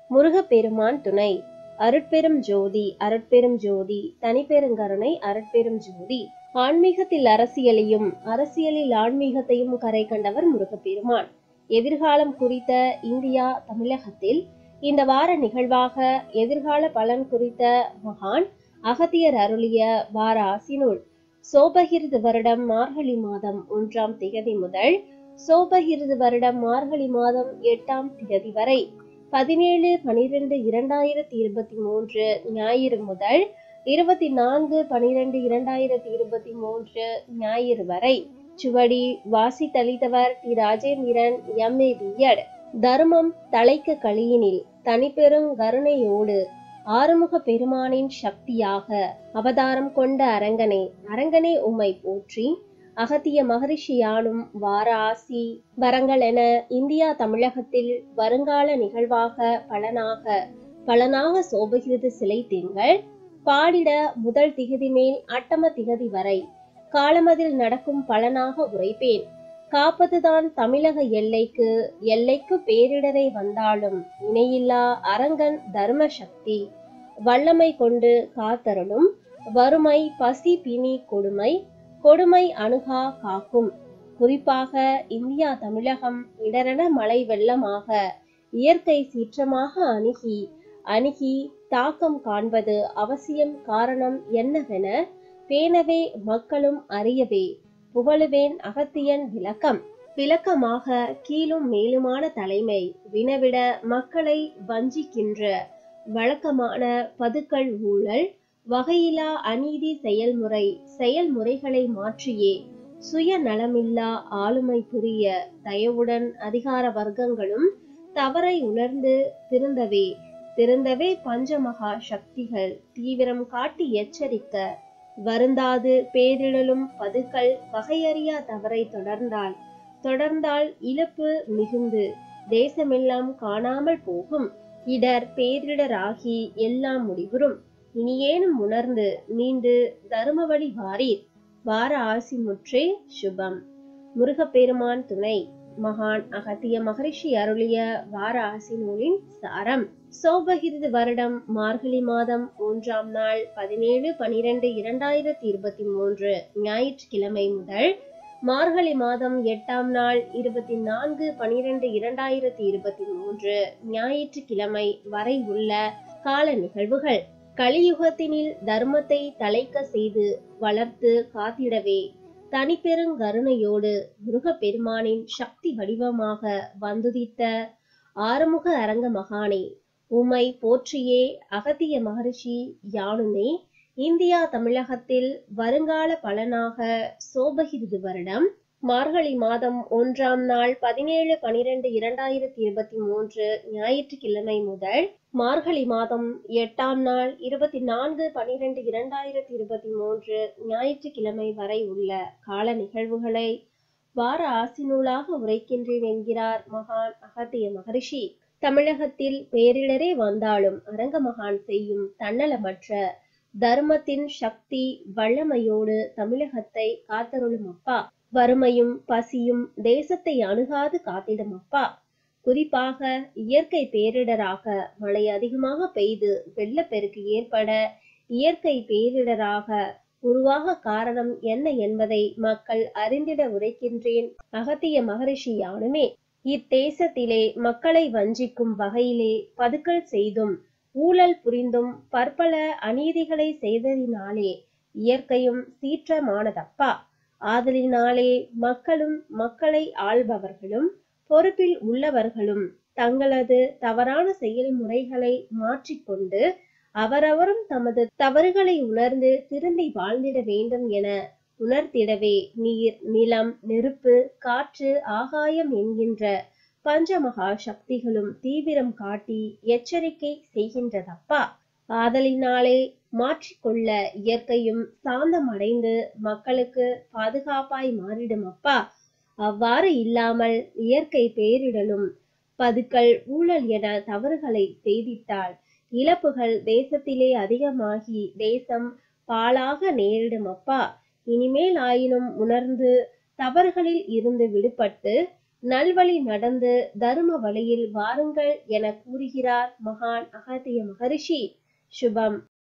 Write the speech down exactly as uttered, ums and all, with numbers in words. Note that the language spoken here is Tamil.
முருகப்பெருமான் துணை. அருட்பெரும் ஜோதி அருட்பெரும் ஜோதி தனிப்பெருங்கருணை அருட்பெரும் ஜோதி. ஆன்மீகத்தில் அரசியலையும் அரசியலில் ஆன்மீகத்தையும் கரை கண்டவர் முருகப்பெருமான். எதிர்காலம் குறித்த இந்தியா தமிழகத்தில் இந்த வார நிகழ்வாக எதிர்கால பலன் குறித்த மகான் அகத்தியர் அருளிய வார ஆசினுள் சோபகிருது வருடம் மார்கழி மாதம் ஒன்றாம் திகதி முதல் சோபகிருது வருடம் மார்கழி மாதம் எட்டாம் திகதி வரை பதினேழு பனிரெண்டு இரண்டாயிரத்தி இருபத்தி மூன்று ஞாயிறு முதல் இருபத்தி நான்கு பனிரெண்டு இரண்டாயிரத்தி இருபத்தி மூன்று ஞாயிறு வரை. சுவடி வாசித்தளித்தவர் T Rajendran M A B Ed. தர்மம் தலைக்க களியினில் தனிப்பெரும் கருணையோடு ஆறுமுக பெருமானின் சக்தியாக அவதாரம் கொண்ட அரங்கனே அரங்கனே உம்மை போற்றி. அகத்திய மகரிஷியானும் வார ஆசி வரங்கள் என இந்தியா தமிழகத்தில் வருங்கால நிகழ்வாக பலனாக பலனாக சோபகிருது சிலை திங்கள் பாடிட முதல் திகதி மேல் அட்டம திகதி வரை காலமதில் நடக்கும் பலனாக உரைப்பேன். காப்பதுதான் தமிழக எல்லைக்கு எல்லைக்கு பேரிடரை வந்தாலும் இணையில்லா அரங்கன் தர்ம சக்தி வல்லமை கொண்டு காத்தருளும். வறுமை பசி பிணி கொடுமை கொடுமை அணுகா காக்கும். குறிப்பாக இந்தியா தமிழகம் இடரென மழை வெள்ளமாக இயற்கை சீற்றமாக அணுகி அணுகி தாக்கம் காண்பது அவசியம். காரணம் என்னவென பேணவே மக்களும் அறியவே புகழுவேன் அகத்தியன் விளக்கம். விளக்கமாக கீழும் மேலுமான தலைமை வினவிட மக்களை வஞ்சிக்கின்ற வழக்கமான பதுக்கல் ஊழல் வகையிலா அநீதி செயல்முறை செயல்முறைகளை மாற்றியே சுய நலமில்லா ஆளுமை புரிய தயவுடன் அதிகார வர்க்கங்களும் தவறை உணர்ந்து திருந்தவே திருந்தவே பஞ்சமகா சக்திகள் தீவிரம் காட்டி எச்சரிக்க வருந்தாது பேரிடலும் பதுக்கல் வகையறியா தவறை தொடர்ந்தால் தொடர்ந்தால் இழப்பு மிகுந்து தேசமெல்லாம் காணாமல் போகும். இடர் பேரிடராகி எல்லாம் முடிவுறும். இனியேனும் உணர்ந்து மீண்டு தருமவழி வாரீர். வார ஆசி முற்றே சுபம். முருகப்பெருமான் துணை. மகான் அகத்திய மகரிஷி அருளிய வார ஆசி நூலின் சாரம். சோபகிருது வருடம் மார்கழி மாதம் ஒன்றாம் நாள் பதினேழு பனிரெண்டு இரண்டாயிரத்தி இருபத்தி மூன்று ஞாயிற்றுக்கிழமை முதல் மார்கழி மாதம் எட்டாம் நாள் இருபத்தி நான்கு பனிரெண்டு இரண்டாயிரத்தி இருபத்தி மூன்று ஞாயிற்றுக்கிழமை வரை உள்ள கால நிகழ்வுகள். கலியுகத்தினில் தர்மத்தை தலைக்க செய்து வளர்த்து காத்திடவே தனிப்பெருங்கருணையோடு முருகப்பெருமானின் சக்தி வடிவமாக வந்துதித்த ஆறுமுக அரங்க மகானே உம்மை போற்றியே அகத்திய மகரிஷி யானுமே இந்தியா தமிழகத்தில் வருங்கால பலனாக சோபகிருது வருடம் மார்கழி மாதம் ஒன்றாம் நாள் பதினேழு பனிரெண்டு இரண்டாயிரத்தி இருபத்தி மூன்று ஞாயிற்றுக்கிழமை முதல் மார்கழி மாதம் எட்டாம் நாள் இருபத்தி நான்கு பனிரெண்டு இரண்டாயிரத்தி இருபத்தி மூன்று ஞாயிற்றுக்கிழமை வரை உள்ள கால நிகழ்வுகளை வார ஆசினூலாக உரைக்கின்றேன் என்கிறார் மகான் அகத்திய மகரிஷி. தமிழகத்தில் பேரிடரே வந்தாலும் அரங்க மகான் செய்யும் தன்னலமற்ற தர்மத்தின் சக்தி வல்லமையோடு தமிழகத்தை காத்தருளும் அப்பா. வறுமையும் பசியும் தேசத்தை அணுகாது காத்திடும் அப்பா. குறிப்பாக இயற்கை பேரிடராக மழை அதிகமாக பெய்து வெள்ளப்பெருக்கு ஏற்பட இயற்கை பேரிடராக உருவாக காரணம் என்ன என்பதை மக்கள் அறிந்திட உரைக்கின்றேன் அகத்திய மகரிஷி யானுமே. இத்தேசத்திலே மக்களை வஞ்சிக்கும் வகையிலே பதுக்கல் செய்தும் ஊழல் புரிந்தும் பற்பல அநீதிகளை செய்ததினாலே இயற்கையும் சீற்றமானதப்பா. ஆதலினாலே மக்களும் மக்களை ஆள்பவர்களும் பொறுப்பில் உள்ளவர்களும் தங்களது தவறான செயல்முறைகளை மாற்றிக்கொண்டு அவரவரும் தமது தவறுகளை உணர்ந்து திருந்தி வாழ்ந்திட வேண்டும் என உணர்த்திடவே நீர் நிலம் நெருப்பு காற்று ஆகாயம் என்கின்ற பஞ்சமகா சக்திகளும் தீவிரம் காட்டி எச்சரிக்கை செய்கின்றதப்பா. ஆதலினாலே மாற்றிக்கொள்ள இயற்கையும் சாந்தம் அடைந்து மக்களுக்கு பாதுகாப்பாய் மாறிடும் அப்பா. அவ்வாறு இல்லாமல் இயற்கை பேரிடலும் பதுக்கல் ஊழல் என தவறுகளை செய்திட்டால் இழப்புகள் தேசத்திலே அதிகமாகி தேசம் பாழாக நேரிடும் அப்பா. இனிமேல் ஆயினும் உணர்ந்து தவறுகளில் இருந்து விடுபட்டு நல்வழி நடந்து தர்ம வழியில் வாருங்கள் என கூறுகிறார் மகான் அகத்திய மகரிஷி. சுபம்.